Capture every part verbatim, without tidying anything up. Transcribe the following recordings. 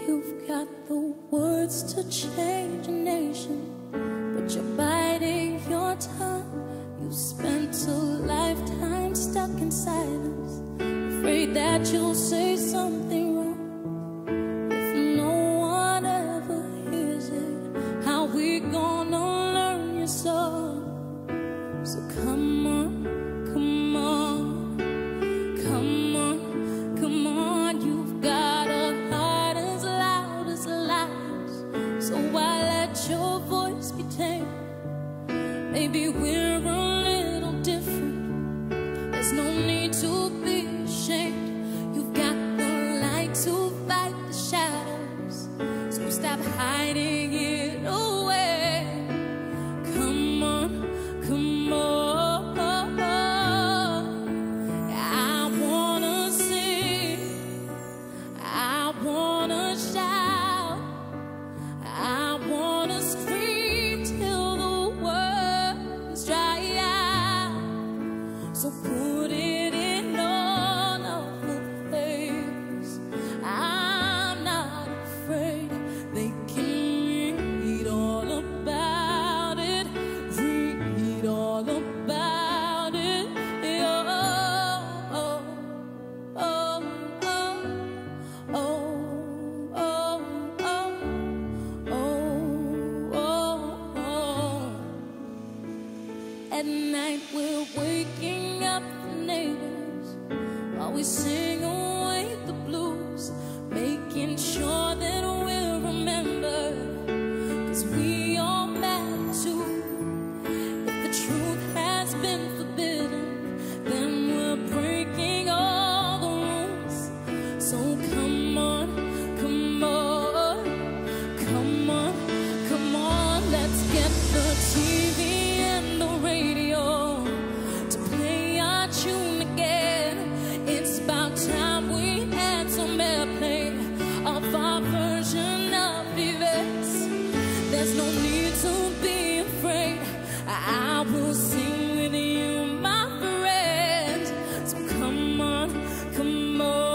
You've got the words to change a nation, but you're biding your tongue. You spent a lifetime stuck in silence, afraid that you'll say something wrong. If no one ever hears it, how we gonna learn your song? So come on, come on, come on, come on. You've got a heart as loud as lions, so why let your voice be tamed? Maybe we're a little different, there's no need to be ashamed. You've got the light to fight the shadows, so stop hiding it away. Come on, come on. I wanna sing, I wanna shout, I wanna scream till the words dry out. So put it in all of the papers. I'm not afraid, they can read all about it, read all about it. Oh, oh, oh, oh, oh, oh, oh, oh, oh. At night we're waking up the neighbors while we sing away the blues, making sure that we'll remember, 'cause we all matter too. If the truth has been forbidden, then we're breaking all the rules. So come on, come on, come on, come on. Let's get the T V and the radio to play our tune again. It's about time we had some airplay of our version of events. There's no need to be afraid, I will sing with you, my friend. So come on, come on.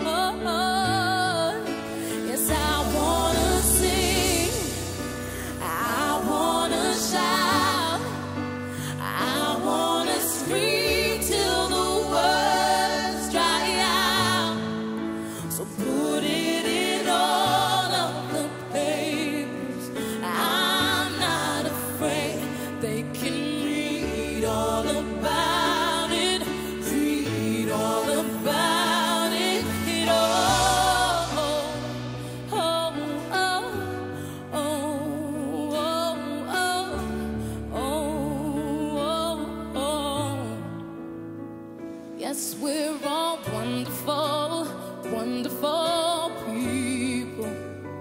Yes, I wanna sing, I wanna shout, I wanna scream till the words dry out. So put it in all of the papers. I'm not afraid, they can read all about it, read all about it. It all, oh, oh, oh, oh, oh, oh, oh. Yes, we're all wonderful, wonderful people.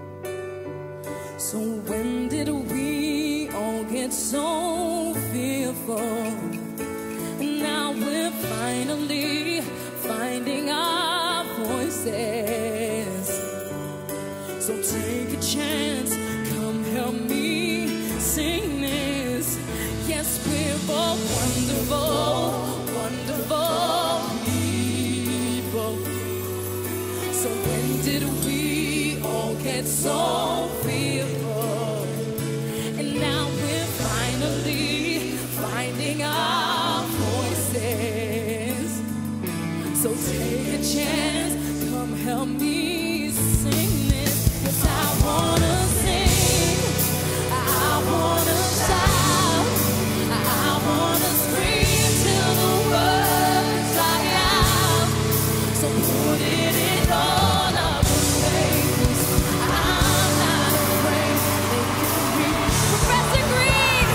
So when did we all get so fearful? And now we're finally finding our voices. So take a chance, come help me sing this. Yes, we're all wonderful, wonderful people. So when did we all get so fearful? And now we're finally finding our voices. So take a chance, come help me sing this. Yes, I wanna sing, I wanna shout, I wanna scream till the words dry out. So put it in all of the papers. I'm not afraid, they can read. Professor Green!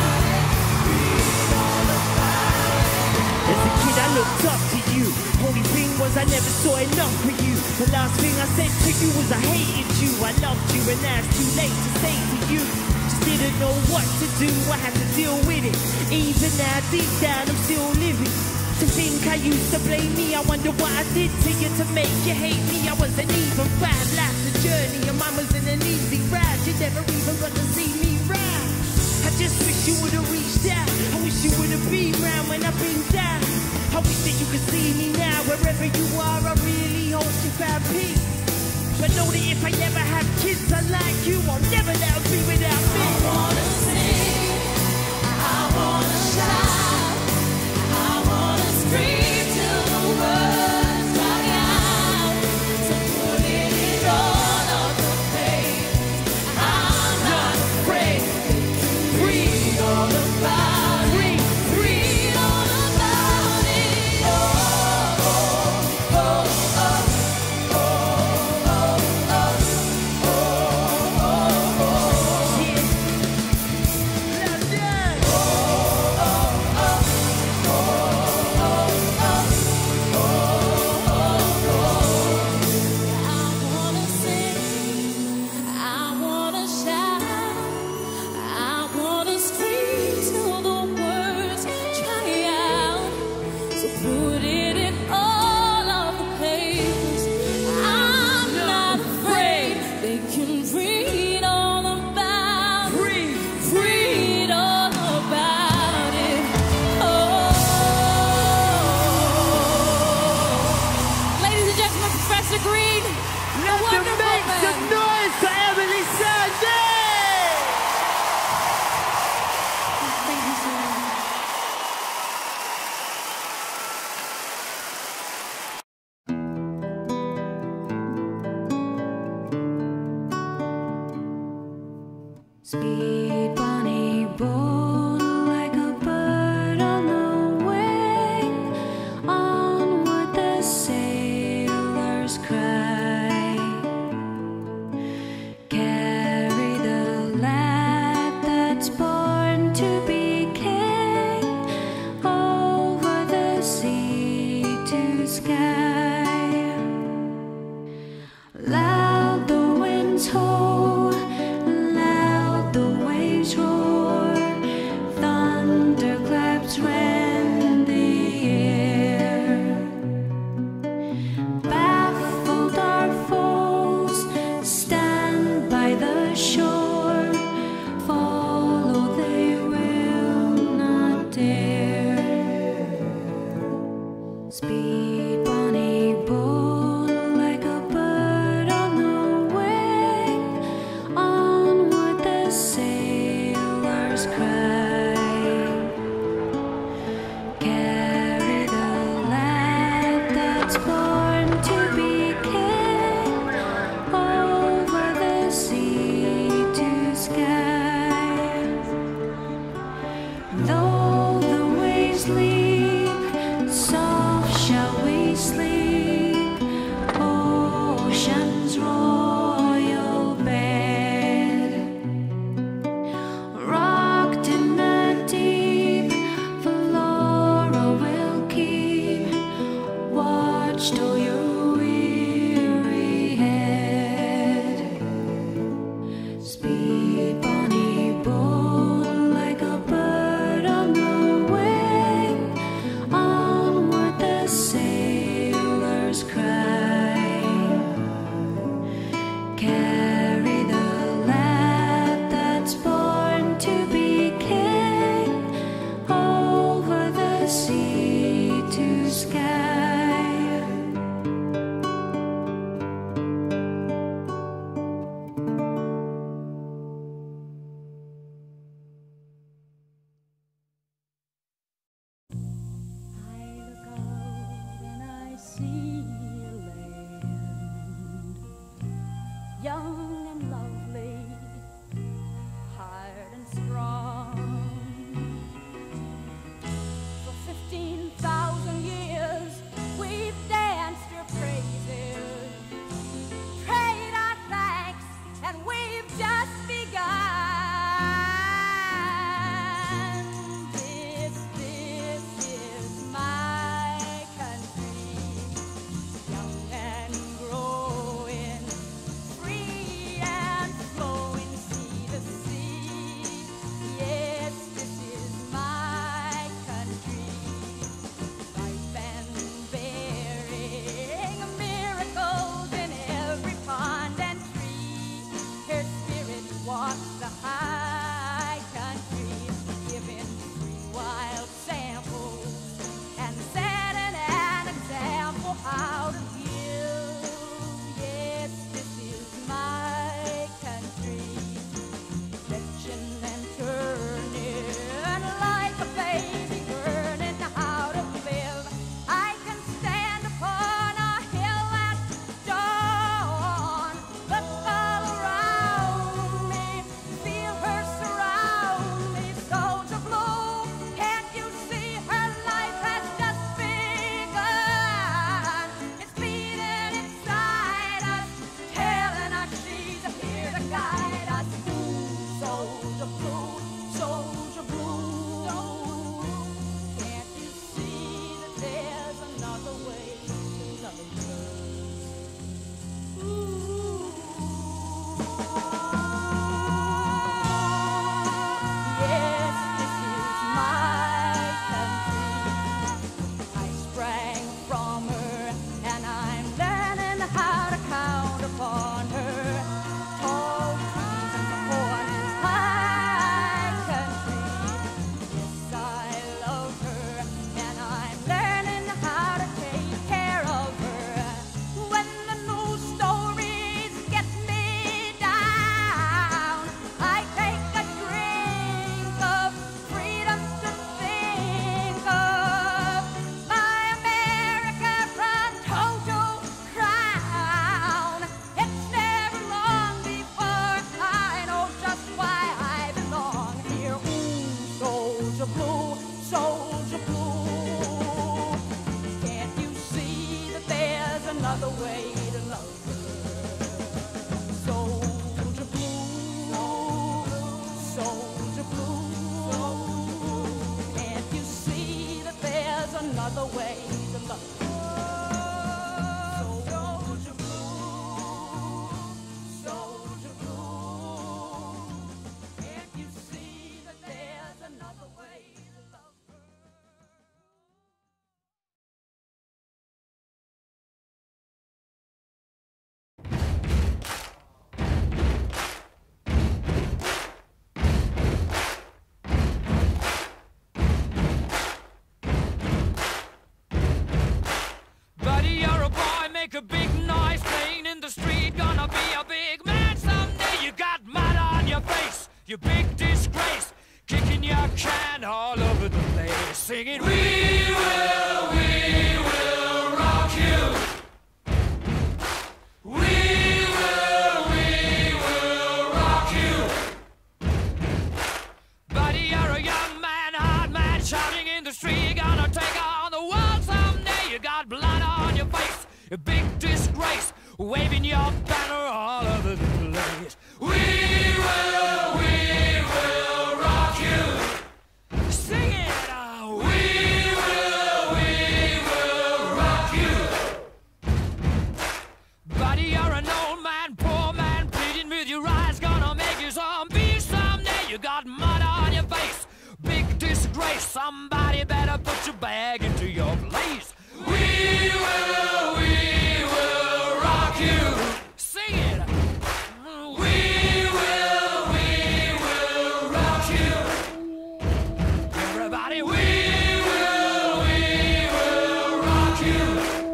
As a kid I looked up to you. Only thing was I never saw enough for you. The last thing I said to you was I hated you. I loved you and now it's too late to say to you. Just didn't know what to do, I had to deal with it. Even now deep down I'm still living. To think I used to blame me, I wonder what I did to you to make you hate me. I wasn't even bad, life's a journey and mine wasn't an easy ride. You never even got to see me ride. I just wish you would've reached out, I wish you would've been round when I've been down. I wish that you could see me now, wherever you are, I really hope you found peace. But know that if I ever have kids unlike you, I'll never let them be without me. I wanna sing, I wanna shout, I wanna scream till the words dry out. So put it all on the page. I'm not afraid. Read all about it. Read all about it. Oh, oh, oh, oh, oh, oh, oh, oh, oh. London. I wanna sing, I wanna shout, I wanna scream till the words dry out. So put it in all of the pages. I'm not afraid. They can read all about it. Free. Read all about it. Oh. Ladies and gentlemen, Professor Green, the Let them wonderful make man. some noise for Emily Sunday! Thank you so much. Sweet bunny bold like a bird on the wing, onward the sailors cry. Carry the lad that's born to be king over the sea to sky. Loud the winds ho, loud the waves make a big noise playing in the street. Gonna be a big man someday. You got mud on your face, you big disgrace. Kicking your can all over the place, singing, we will, we will rock you. We will, we will rock you. Buddy, you're a young man, hard man, shouting in the street. Gonna take on the world someday. You got blood on your face, a big disgrace, waving your banner all over the place. We will, we will rock you. Sing it out. We will, we will rock you. Buddy, you're an old man, poor man, pleading with your eyes. Gonna make you zombie someday. You got mud on your face, big disgrace. Somebody better put your bag into your place. We will, we will rock you. Sing it. We will, we will rock you. Everybody, we will, we will rock you.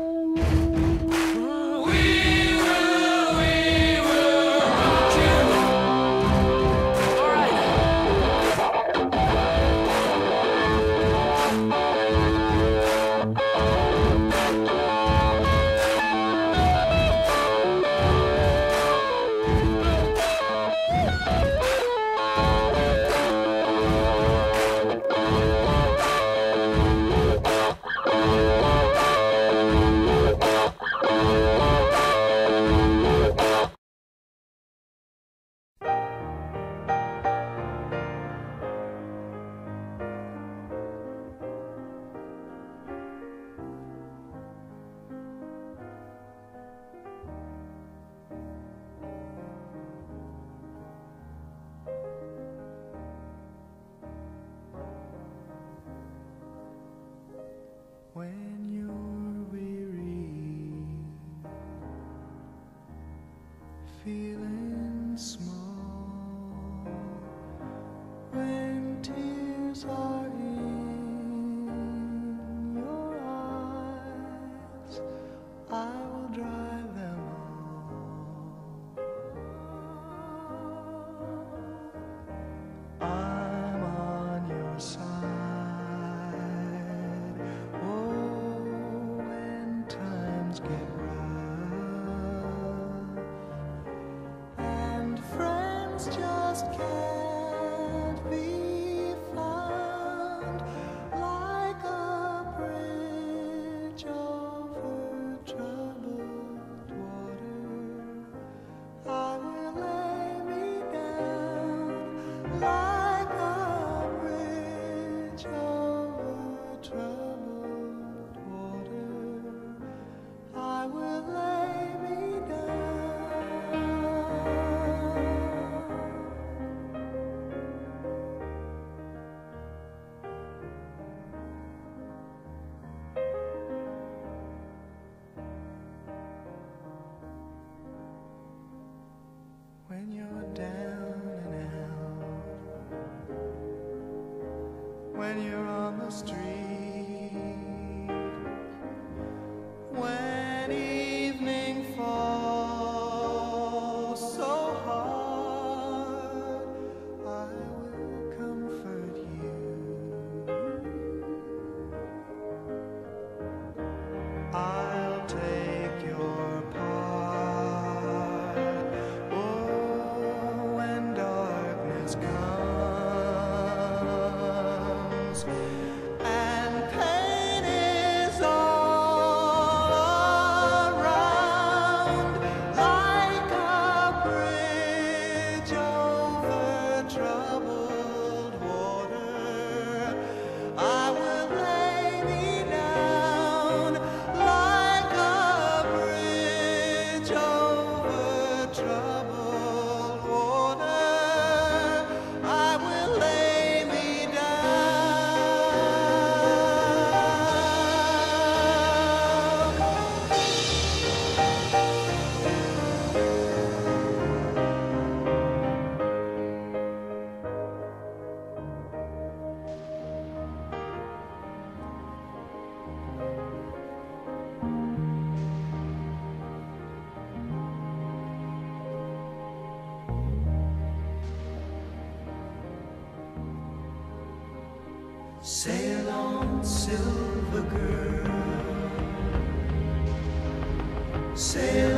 We will, we will rock you. All right. When you're weary, feeling small, when tears are in your eyes, I will dry them all. I'm on your side. Get rough, and friends just can't be found, like a bridge over troubled water. I will lay me down, like a bridge over troubled water. I will lay me down. When you're down and out, when you're on the street, when evening falls so hard, I will comfort you. I'll take your part. Oh, when darkness comes, and Sail on, silver girl. Sail